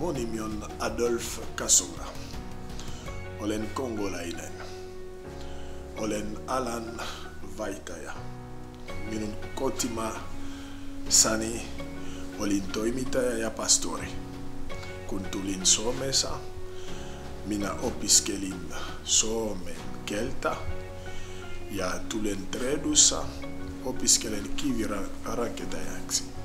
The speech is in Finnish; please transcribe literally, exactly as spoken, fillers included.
Mun nimi on Adolf Kasula. Olen kongolainen. Olen alan vaihtaja. Minun kotimaassani olin toimittaja ja pastori. Kun tulin Suomessa, minä opiskelin suomen kieltä ja tulen Tredussa opiskelen kivirakentajaksi.